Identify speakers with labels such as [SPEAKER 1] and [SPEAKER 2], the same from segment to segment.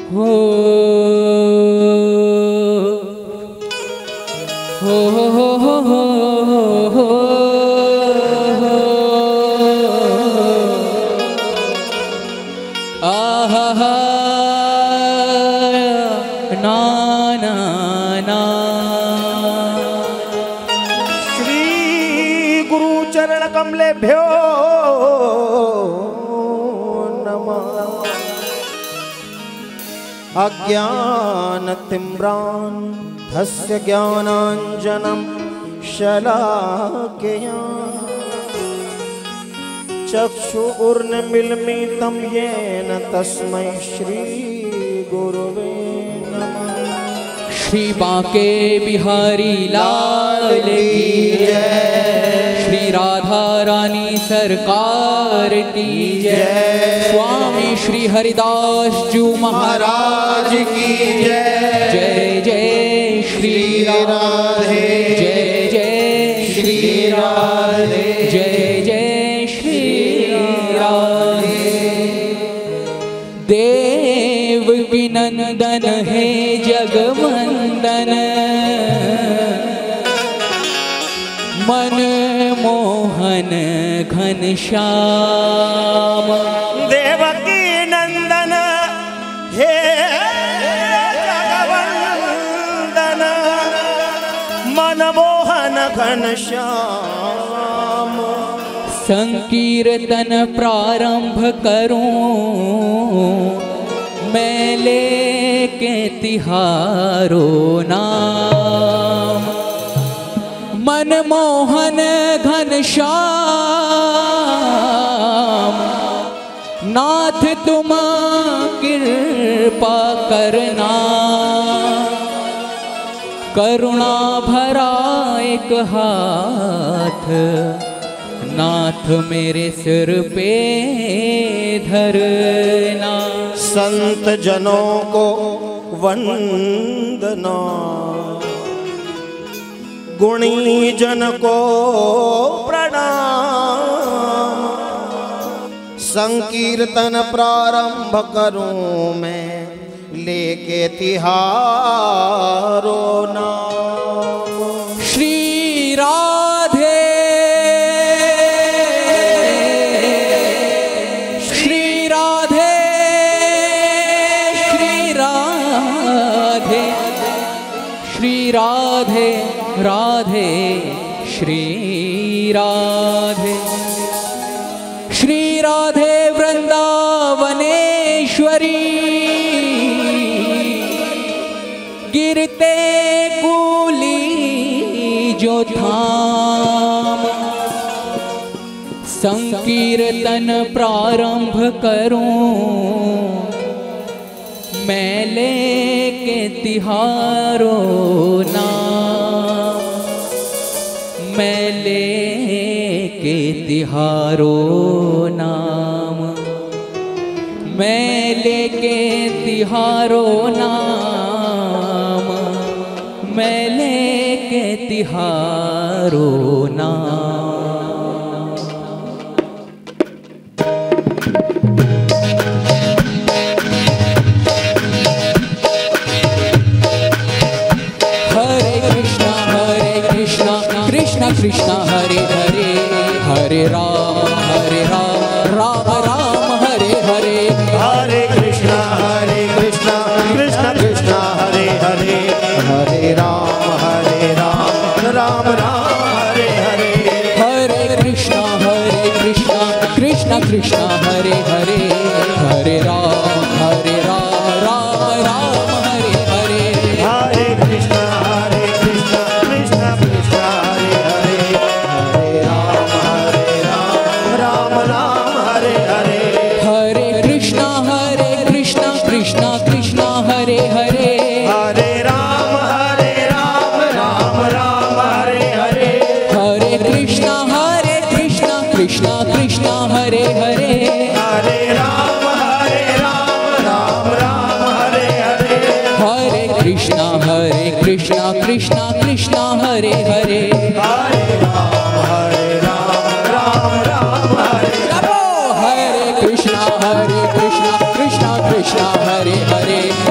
[SPEAKER 1] हो हो हो हो हो हो आहा ना ना ना।
[SPEAKER 2] श्री गुरु चरण कमलेभ्यो नमः। अज्ञानतिम्रान्धस्य ज्ञानाञ्जनं शलाकया चक्षुरुन्मीलितं येन तस्मै श्रीगुरुवे नमः।
[SPEAKER 1] श्री बांके बिहारी लाल की जय। श्री राधा रानी सरकार की जय। स्वामी श्री हरिदास जी महाराज की जय। जय जय श्री राधे, जय जय श्री राधे, जय जय श्री राधे। देव की नंदन है जगवंदन, मन मोहन घनश्याम।
[SPEAKER 2] देवकी नंदन हे जगवंदन, मन मोहन घनश्याम।
[SPEAKER 1] संकीर्तन प्रारंभ करूं मैं लेके तिहारो नाम। मनमोहन घनश्याम नाथ तुम कृपा करना। करुणा भरा एक हाथ नाथ मेरे सिर पे धरना।
[SPEAKER 2] संत जनों को वंदना, गुणी जन को प्रणाम। संकीर्तन प्रारंभ करूं मैं लेके तिहारो नाम।
[SPEAKER 1] श्री राधे, श्री राधे, श्री राधे, श्री राधे, राधे श्री राधे। श्री राधे वृंदावनेश्वरी, गिरते कूली जो थाम। संकीर्तन प्रारंभ करूं मैं लेके तिहारो नाम। मैं लेके तिहारो नाम, मैं लेके तिहारो नाम, मैं लेके तिहारो नाम। कृष्ण कृष्ण हरे हरे, हरे राम राम राम हरे हरे।
[SPEAKER 2] हरे कृष्ण कृष्ण कृष्ण हरे हरे, हरे राम राम राम हरे हरे।
[SPEAKER 1] हरे कृष्ण कृष्ण कृष्ण हरे हरे, हरे राम राम राम हरे हरे।
[SPEAKER 2] हरे कृष्ण कृष्ण कृष्ण हरे हरे, हरे राम राम राम हरे हरे।
[SPEAKER 1] हरे कृष्ण कृष्ण कृष्ण हरे हरे,
[SPEAKER 2] हरे राम राम राम हरे हरे।
[SPEAKER 1] हरे कृष्ण कृष्ण कृष्ण हरे हरे,
[SPEAKER 2] हरे राम राम राम हरे हरे।
[SPEAKER 1] हरे कृष्ण कृष्ण कृष्ण हरे हरे,
[SPEAKER 2] हरे राम राम राम हरे हरे।
[SPEAKER 1] हरे कृष्ण कृष्ण कृष्ण हरे हरे,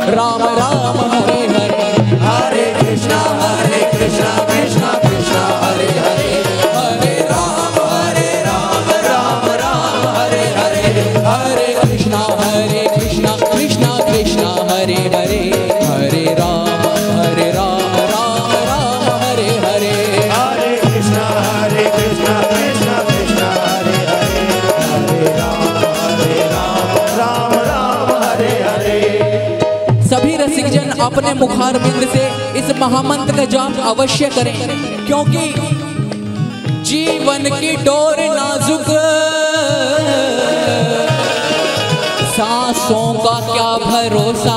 [SPEAKER 1] राम राम हरे हरे,
[SPEAKER 2] हरे कृष्णा कृष्णा कृष्णा हरे हरे,
[SPEAKER 1] हरे राम राम राम हरे हरे,
[SPEAKER 2] हरे
[SPEAKER 1] कृष्णा कृष्णा कृष्णा हरे हरे, हरे राम राम राम हरे हरे,
[SPEAKER 2] हरे कृष्णा कृष्णा कृष्णा हरे हरे, हरे राम राम राम हरे हरे।
[SPEAKER 1] सभी रसिक जन अपने मुखार बिंद से इस महामंत्र का जाप अवश्य करें, क्योंकि जीवन की डोर नाजुक, सांसों का क्या भरोसा,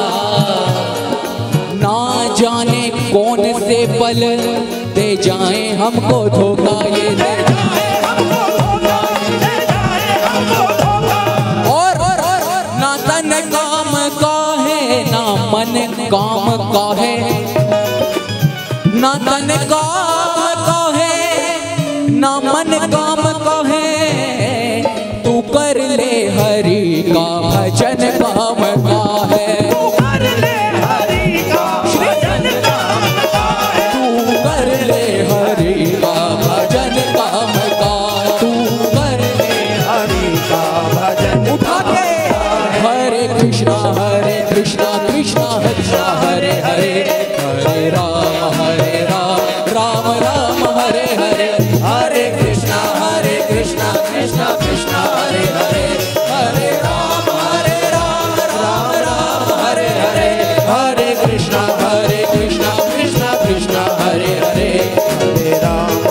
[SPEAKER 1] ना जाने कौन से पल दे जाए हमको धोखा, ये दे जाए हमको धोखा, दे जाए हमको धोखा। और ना तन काम का है ना मन काम का है, ना तन काम का है ना मन काम का है, तू कर ले हरि का भजन काम का है,
[SPEAKER 2] तू कर ले हरि का भजन काम का है,
[SPEAKER 1] तू कर ले हरि का भजन काम का, तू कर ले
[SPEAKER 2] हरि का भजन
[SPEAKER 1] उठा के, हरे कृष्णा कृष्णा कृष्णा हरे हरे, हरे राम राम राम हरे हरे,
[SPEAKER 2] हरे कृष्णा कृष्णा कृष्णा हरे हरे,
[SPEAKER 1] हरे राम राम राम हरे हरे,
[SPEAKER 2] हरे कृष्णा
[SPEAKER 1] कृष्णा कृष्णा
[SPEAKER 2] हरे हरे, हरे राम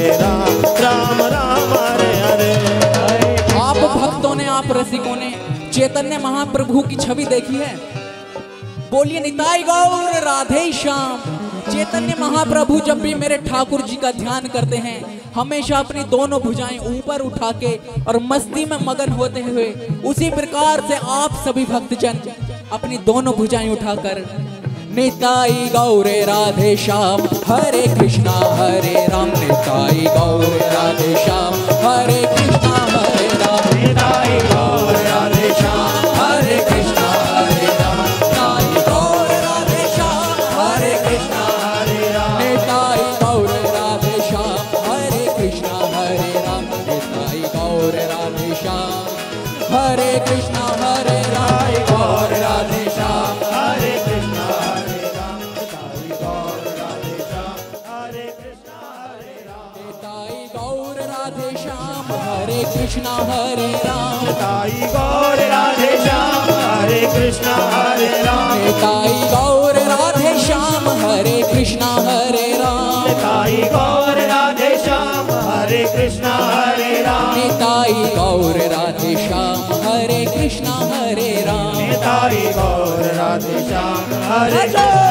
[SPEAKER 2] राम राम हरे हरे।
[SPEAKER 1] आप भक्तों ने, आप रसिकों ने चैतन्य महाप्रभु की छवि देखी है? बोलिए निताई गौर राधे श्याम। चैतन्य महाप्रभु जब भी मेरे ठाकुर जी का ध्यान करते हैं, हमेशा अपनी दोनों भुजाएं ऊपर उठा के और मस्ती में मगन होते हुए, उसी प्रकार से आप सभी भक्तजन अपनी दोनों भुजाएं उठाकर निताई गौरे राधे श्याम, हरे कृष्णा हरे राम, निताई गौरे राधे श्याम, हरे कृष्णा हरे राम,
[SPEAKER 2] निताई गौर राधे श्याम, हरे कृष्णा हरे राम,
[SPEAKER 1] निताई गौरे राधे श्याम,
[SPEAKER 2] हरे कृष्णा हरे राम,
[SPEAKER 1] निताई गौरे राधे श्याम, हरे कृष्णा हरे राम, निताई गौरे राधे श्याम, हरे कृष्णा हरे राम,
[SPEAKER 2] गौर राधे श्याम, हरे कृष्णा हरे राम, निताई गौर राधे श्याम, हरे कृष्णा हरे राम,
[SPEAKER 1] निताई गौर राधे श्याम, हरे कृष्णा हरे राम,
[SPEAKER 2] निताई गौर राधे श्याम, हरे कृष्णा हरे राम,
[SPEAKER 1] निताई गौर राधे श्याम, हरे कृष्णा हरे राम,
[SPEAKER 2] निताई गौर राधे श्याम, हरे कृष्णा हरे राम,
[SPEAKER 1] निताई गौर राधे श्याम, हरे कृष्णा हरे राम,
[SPEAKER 2] निताई गौर राधे श्याम, हरे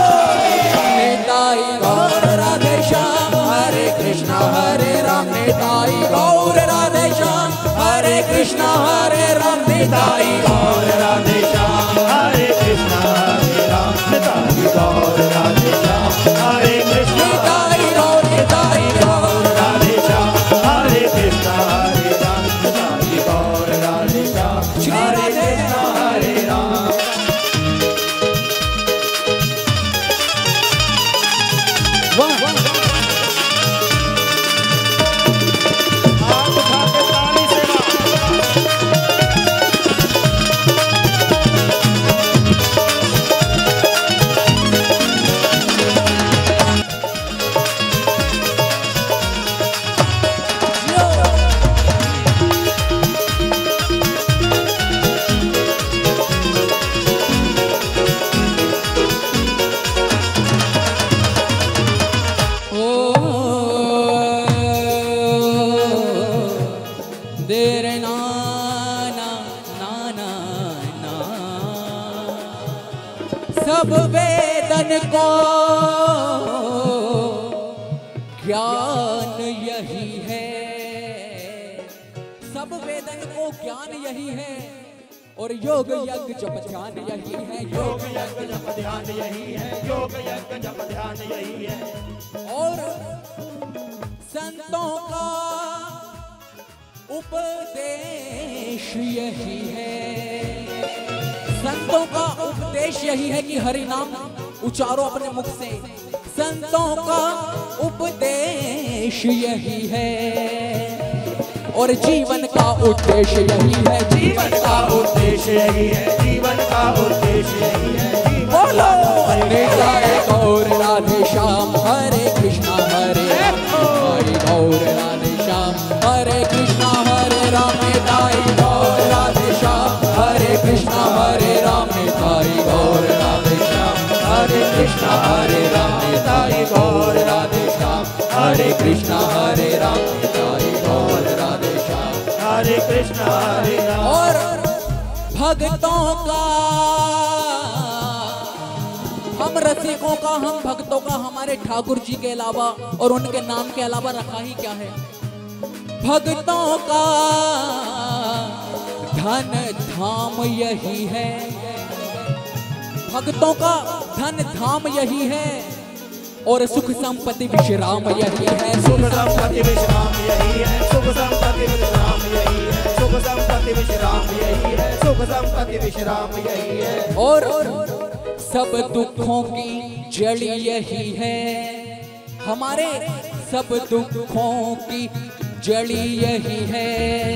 [SPEAKER 1] निताई गौर राधे श्याम, हरे कृष्णा हरे राम, निताई गौर राधे श्याम, हरे कृष्णा हरे राम, निताई
[SPEAKER 2] गौर राधे श्याम, हरे कृष्णा हरे राम, निताई गौर राधे श्याम, हरे कृष्णा
[SPEAKER 1] निताई गौर, निताई गौर
[SPEAKER 2] राधे श्याम, हरे कृष्णा हरे राम, निताई गौर राधे श्याम, हरे कृष्णा हरे राम।
[SPEAKER 1] वाह
[SPEAKER 2] हाथ उठा के ताली से
[SPEAKER 1] देर नाना नाना ना, सब वेदन को ज्ञान यही है, सब वेदन को ज्ञान यही है, और योग यज्ञ जप ध्यान यही है, योग
[SPEAKER 2] यज्ञ जप ध्यान यही है, योग यज्ञ जप ध्यान यही है,
[SPEAKER 1] और संतों का उपदेश यही है, संतों का उपदेश उपदेश यही है कि हरि नाम उचारो अपने मुख से। संतों का उपदेश यही है और जीवन का उद्देश्य यही है।
[SPEAKER 2] जीवन का उद्देश्य यही है, जीवन का उद्देश्य यही है।
[SPEAKER 1] बोलो निताय गौर राधे श्याम, हरे कृष्णा हरे राम, निताय गौर राधे श्याम, हरे कृष्णा हरे राम, निताय गौर राधे श्याम, हरे कृष्णा हरे राम, निताय गौर राधे श्याम, हरे कृष्णा हरे राम, निताय गौर राधे श्याम, हरे कृष्णा हरे राम, निताय गौर राधे श्याम,
[SPEAKER 2] हरे कृष्णा हरे राम।
[SPEAKER 1] और भक्तों का, हम रसिकों का, हम भक्तों का हमारे ठाकुर जी के अलावा और उनके नाम के अलावा रखा ही क्या है। भक्तों का धन धाम यही है, भक्तों का धन धाम यही है और सुख संपत्ति विश्राम यही है।
[SPEAKER 2] सुख संपत्ति विश्राम यही है, सुख संपत्ति विश्राम यही है, सुख संपत्ति विश्राम यही है, सुख संपत्ति विश्राम यही है।
[SPEAKER 1] और सब दुखों की जड़ यही है, हमारे सब दुखों की जड़ यही है।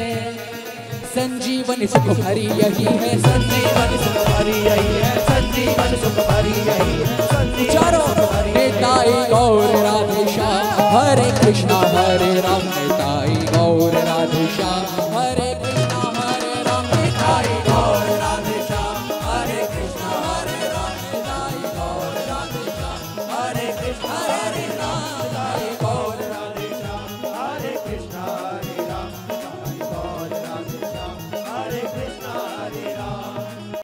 [SPEAKER 1] संजीवन सुख भरी यही है,
[SPEAKER 2] संजीवन सुख भरी यही है, संजीवन सुख भरी यही है।
[SPEAKER 1] चारों निताय गौर राधे श्याम, हरे कृष्णा हरे राम,